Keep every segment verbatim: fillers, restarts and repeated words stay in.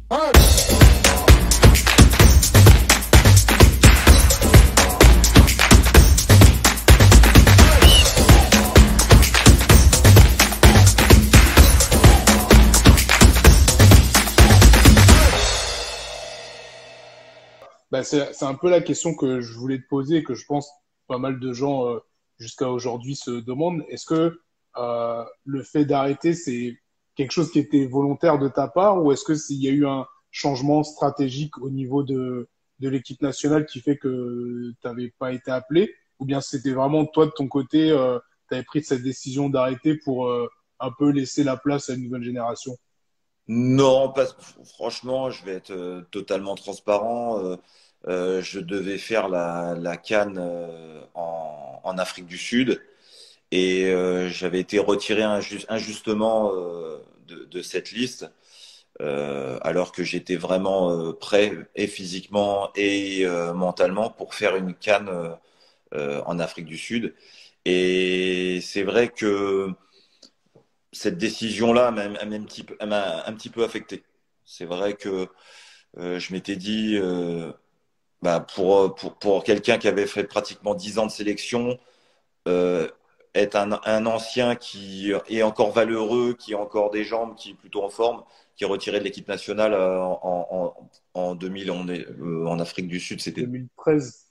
Bah, c'est, c'est un peu la question que je voulais te poser et que je pense pas mal de gens euh, jusqu'à aujourd'hui se demandent. Est-ce que euh, le fait d'arrêter, c'est quelque chose qui était volontaire de ta part ou est-ce que s'il y a eu un changement stratégique au niveau de, de l'équipe nationale qui fait que tu n'avais pas été appelé ou bien c'était vraiment toi de ton côté, euh, tu avais pris cette décision d'arrêter pour euh, un peu laisser la place à une nouvelle génération? Non, pas, franchement, je vais être euh, totalement transparent. Euh, euh, je devais faire la, la CAN euh, en, en Afrique du Sud et euh, j'avais été retiré inju- injustement euh, de, de cette liste euh, alors que j'étais vraiment euh, prêt et physiquement et euh, mentalement pour faire une CAN euh, euh, en Afrique du Sud. Et c'est vrai que cette décision-là m'a m'a un petit peu, m'a un petit peu affecté. C'est vrai que euh, je m'étais dit, euh, bah, pour, pour, pour quelqu'un qui avait fait pratiquement dix ans de sélection, euh, être un, un ancien qui est encore valeureux, qui a encore des jambes, qui est plutôt en forme, qui est retiré de l'équipe nationale euh, en, en, en deux mille, on est, euh, en Afrique du Sud, c'était. deux mille treize.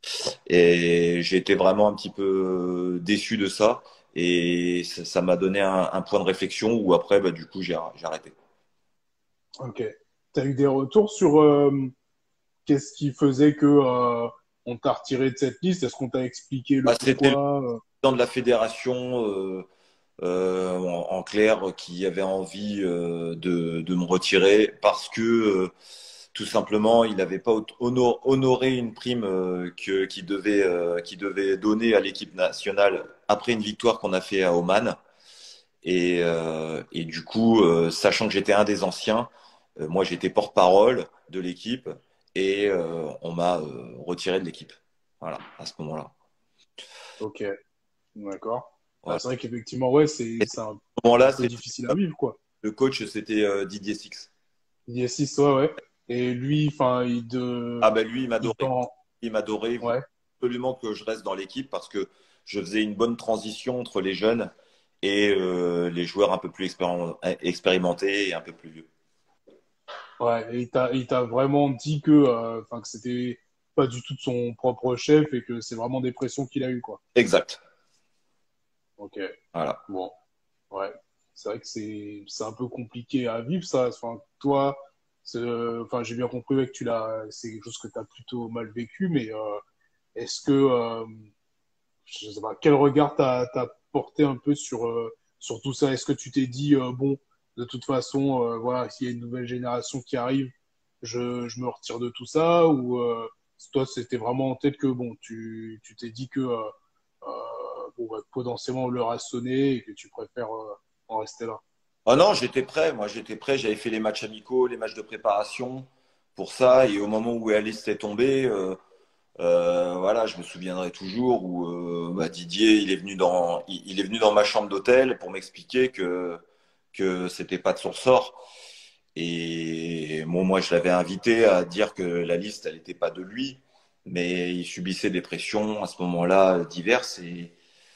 Et j'ai été vraiment un petit peu déçu de ça. Et ça ça m'a donné un, un point de réflexion où après, bah, du coup, j'ai j'ai arrêté. Ok. Tu as eu des retours sur euh, qu'est-ce qui faisait que euh, on t'a retiré de cette liste? Est-ce qu'on t'a expliqué le Bah, c'était le pourquoi? euh président de la fédération, euh, euh, en, en clair, qui avait envie euh, de, de me retirer parce que euh, tout simplement, il n'avait pas honor- honoré une prime euh, que, qu'il devait, euh, qu'il devait donner à l'équipe nationale après une victoire qu'on a fait à Oman. Et, euh, et du coup, euh, sachant que j'étais un des anciens, euh, moi j'étais porte-parole de l'équipe et euh, on m'a euh, retiré de l'équipe. Voilà, à ce moment-là. Ok, d'accord. Bah, Voilà. c'est vrai qu'effectivement, ouais, c'est Et c'est un, à ce un moment-là, peu c'est difficile à vivre, quoi. le coach, c'était euh, Didier Six. Il y a six, ouais, ouais. Et lui, enfin, il Ah de, ben lui, il il m'adorait. t'en, Il m'adorait. Il voulait ouais, absolument que je reste dans l'équipe parce que je faisais une bonne transition entre les jeunes et euh, les joueurs un peu plus expérim- expérimentés et un peu plus vieux. ouais. Et il t'a, il t'a vraiment dit que, euh, enfin, que c'était pas du tout de son propre chef et que c'est vraiment des pressions qu'il a eues, quoi. Exact. Ok, Voilà. bon, ouais. C'est vrai que c'est, c'est un peu compliqué à vivre, ça. Enfin, toi, c'est- enfin, j'ai bien compris ouais, que tu l'as, c'est quelque chose que tu as plutôt mal vécu, mais euh, est-ce que, euh, je sais pas, quel regard t'as, t'as porté un peu sur, euh, sur tout ça? Est-ce que tu t'es dit, euh, bon, de toute façon, euh, voilà, s'il y a une nouvelle génération qui arrive, je, je me retire de tout ça? Ou euh, toi, c'était vraiment en tête que, bon, tu, tu t'es dit que, euh, euh, bon, bah, potentiellement, l'heure a sonné et que tu préfères euh, en rester là? Oh non, j'étais prêt. Moi, j'étais prêt. J'avais fait les matchs amicaux, les matchs de préparation pour ça. Et au moment où Alice est tombée, euh, euh, voilà, je me souviendrai toujours où euh, bah, Didier, il est venu dans, il, il est venu dans ma chambre d'hôtel pour m'expliquer que que c'était pas de son sort. Et bon, moi, je l'avais invité à dire que la liste, elle n'était pas de lui, mais il subissait des pressions à ce moment-là diverses. Et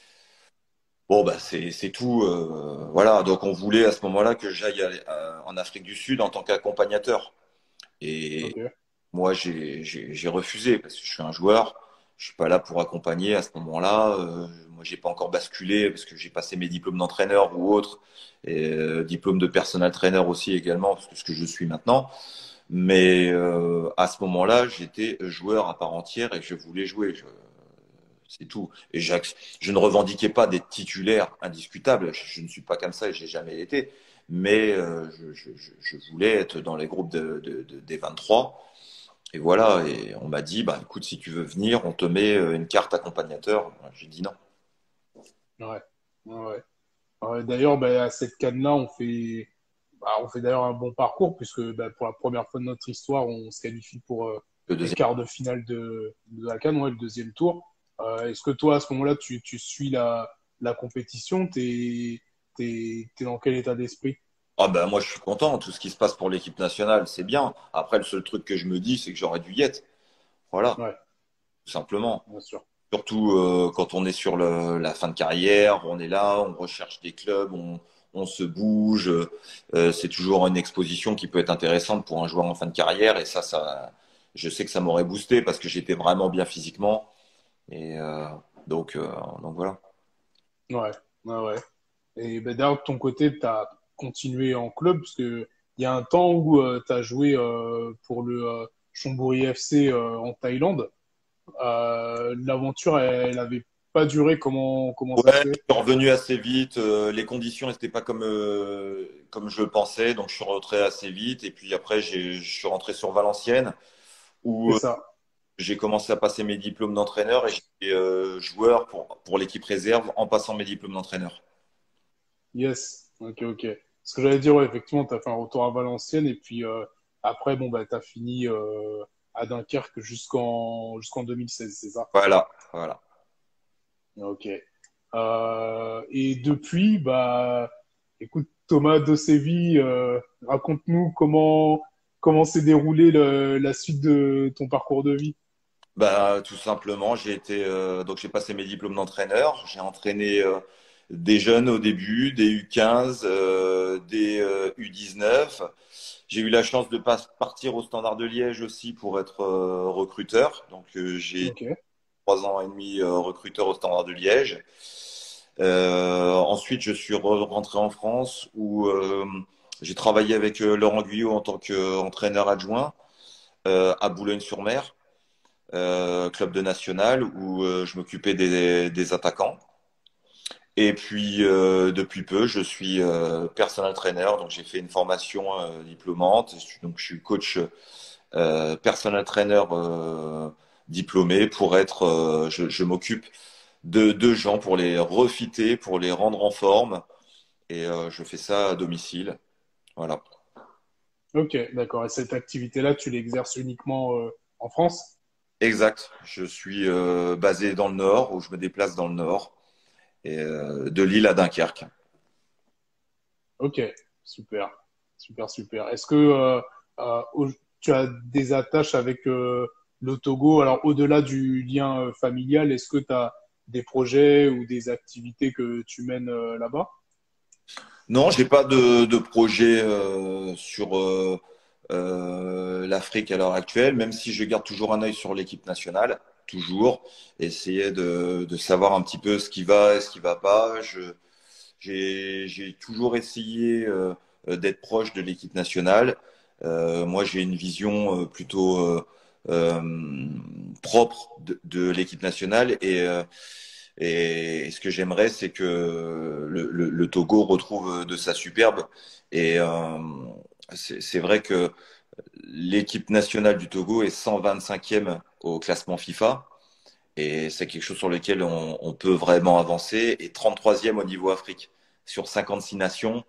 bon, bah, c'est, c'est tout. Euh, voilà. Donc, on voulait à ce moment-là que j'aille euh, en Afrique du Sud en tant qu'accompagnateur. Et Ok. moi, j'ai, j'ai, j'ai refusé parce que je suis un joueur. Je suis pas là pour accompagner à ce moment-là. Euh, moi, j'ai pas encore basculé parce que j'ai passé mes diplômes d'entraîneur ou autres, et euh, diplôme de personal trainer aussi également, parce que ce que je suis maintenant. Mais euh, à ce moment-là, j'étais joueur à part entière et je voulais jouer. Je- c'est tout. Et j'ac- je ne revendiquais pas d'être titulaire indiscutable. Je, je ne suis pas comme ça et j'ai jamais été. Mais euh, je, je, je- je voulais être dans les groupes de, de- de- des vingt-trois. Et voilà. Et on m'a dit, bah écoute, si tu veux venir, on te met euh, une carte accompagnateur. J'ai dit non. Ouais. Ouais. Ouais, d'ailleurs, bah, à cette canne-là, on fait, bah, on fait d'ailleurs un bon parcours puisque bah, pour la première fois de notre histoire, on se qualifie pour euh, Le les deuxième. quarts de finale de, de la CAN, ouais, le deuxième tour. Euh, est-ce que toi, à ce moment-là, tu, tu suis la, la compétition? T'es, t'es, t'es dans quel état d'esprit? Ah ben moi je suis content, tout ce qui se passe pour l'équipe nationale, c'est bien. Après, le seul truc que je me dis, c'est que j'aurais dû y être. Voilà, Ouais, tout simplement. bien sûr. Surtout euh, quand on est sur le- la fin de carrière, on est là, on recherche des clubs, on, on se bouge. Euh, c'est toujours une exposition qui peut être intéressante pour un joueur en fin de carrière. Et ça, ça, je sais que ça m'aurait boosté parce que j'étais vraiment bien physiquement. Et euh, donc, euh, donc voilà. Ouais, ouais, ouais. Et ben, d'ailleurs, de ton côté, tu as continué en club, parce que il y a un temps où tu as joué euh, pour le euh, Chonburi F C euh, en Thaïlande. Euh, l'aventure, elle, elle avait pas duré. Comment, comment Ouais, ça se je fait? suis revenu assez vite. Euh, les conditions n'étaient pas comme, euh, comme je le pensais. Donc, je suis rentré assez vite. Et puis après, j'ai, je suis rentré sur Valenciennes où C'est euh, ça. j'ai commencé à passer mes diplômes d'entraîneur et j'étais euh, joueur pour, pour l'équipe réserve en passant mes diplômes d'entraîneur. Yes. Ok, ok. Ce que j'allais dire, ouais, effectivement, tu as fait un retour à Valenciennes et puis euh, après, bon, bah, tu as fini euh, à Dunkerque jusqu'en jusqu'en deux mille seize, c'est ça? Voilà, voilà. Ok. Euh, et depuis, bah, écoute, Thomas Dosevi, euh, raconte-nous comment comment s'est déroulé le- la suite de ton parcours de vie. Bah, tout simplement, j'ai été euh, donc j'ai passé mes diplômes d'entraîneur. J'ai entraîné euh, des jeunes au début, des U quinze, euh, des euh, U dix-neuf. J'ai eu la chance de pas partir au Standard de Liège aussi pour être euh, recruteur. Donc euh, j'ai été Ok, trois ans et demi euh, recruteur au Standard de Liège. Euh, ensuite, je suis re- rentré en France où euh, j'ai travaillé avec euh, Laurent Guyot en tant qu'entraîneur adjoint euh, à Boulogne-sur-Mer, euh, club de national où euh, je m'occupais des, des attaquants. Et puis euh, depuis peu, je suis euh, personal trainer, donc j'ai fait une formation euh, diplômante. Je suis- Donc je suis coach euh, personal trainer euh, diplômé pour être. Euh, je je m'occupe de, de gens pour les refiter, pour les rendre en forme. Et euh, je fais ça à domicile. Voilà. ok, d'accord. Et cette activité-là, tu l'exerces uniquement euh, en France? Exact. Je suis euh, basé dans le Nord, où je me déplace dans le Nord, et euh, de Lille à Dunkerque. Ok, super, super, super. Est-ce que euh, euh, au- tu as des attaches avec euh, le Togo? Alors, au-delà du lien euh, familial, est-ce que tu as des projets ou des activités que tu mènes euh, là-bas? Non, j'ai pas de, de projet euh, sur euh, euh, l'Afrique à l'heure actuelle, même si je garde toujours un œil sur l'équipe nationale, toujours, essayer de, de savoir un petit peu ce qui va et ce qui va pas. Je, j'ai, j'ai toujours essayé euh, d'être proche de l'équipe nationale. Euh, moi, j'ai une vision euh, plutôt euh, euh, propre de, de l'équipe nationale et euh, et ce que j'aimerais, c'est que le, le- le Togo retrouve de sa superbe. Et euh, c'est c'est vrai que l'équipe nationale du Togo est cent vingt-cinquième au classement FIFA. Et c'est quelque chose sur lequel on, on peut vraiment avancer. Et trente-troisième au niveau Afrique. Sur cinquante-six nations,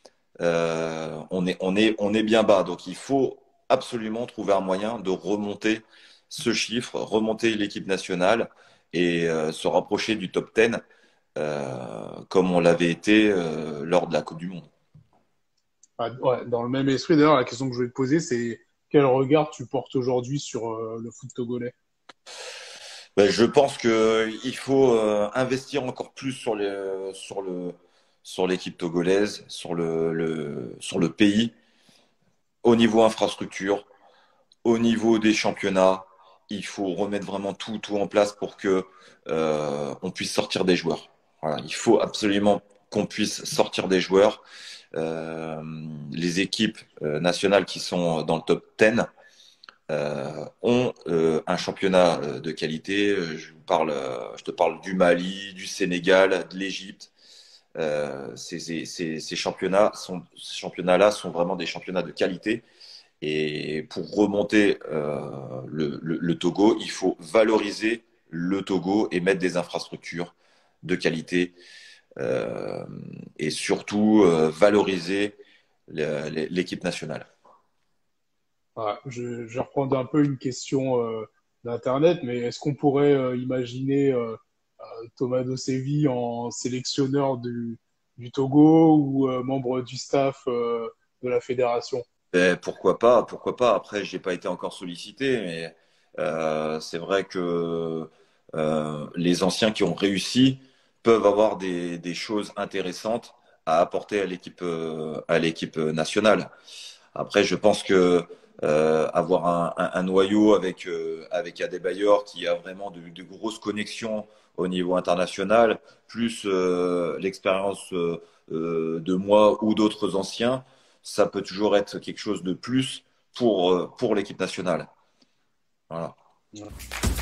euh, on est, on est, on est bien bas. Donc il faut absolument trouver un moyen de remonter ce chiffre, remonter l'équipe nationale et euh, se rapprocher du top dix euh, comme on l'avait été euh, lors de la Coupe du Monde. Ah, ouais, dans le même esprit, d'ailleurs, la question que je voulais te poser, c'est quel regard tu portes aujourd'hui sur euh, le foot togolais? Ben, je pense qu'il faut euh, investir encore plus sur les, sur le, sur l'équipe togolaise, sur le, le, sur le pays, au niveau infrastructure, au niveau des championnats. Il faut remettre vraiment tout, tout en place pour que euh, on puisse sortir des joueurs. Voilà, il faut absolument qu'on puisse sortir des joueurs. Euh, les équipes euh, nationales qui sont dans le top dix euh, ont euh, un championnat euh, de qualité. Euh, Je vous parle, euh, je te parle du Mali, du Sénégal, de l'Égypte. Euh, ces, ces, ces championnats sont, ces championnats-là sont vraiment des championnats de qualité. Et pour remonter euh, le, le, le Togo, il faut valoriser le Togo et mettre des infrastructures de qualité euh, et surtout euh, valoriser l'équipe nationale. Voilà, je, je vais reprendre un peu une question euh, d'Internet, mais est-ce qu'on pourrait euh, imaginer euh, euh, Thomas Dosevi en sélectionneur du, du Togo ou euh, membre du staff euh, de la fédération? Ben, pourquoi pas, pourquoi pas. Après, j'ai pas été encore sollicité, mais euh, c'est vrai que euh, les anciens qui ont réussi peuvent avoir des, des choses intéressantes à apporter à l'équipe euh, à l'équipe nationale. Après, je pense que euh, avoir un, un, un noyau avec euh, avec Adebayor qui a vraiment de, de grosses connexions au niveau international, plus euh, l'expérience euh, euh, de moi ou d'autres anciens, ça peut toujours être quelque chose de plus pour euh, pour l'équipe nationale. Voilà. Ouais.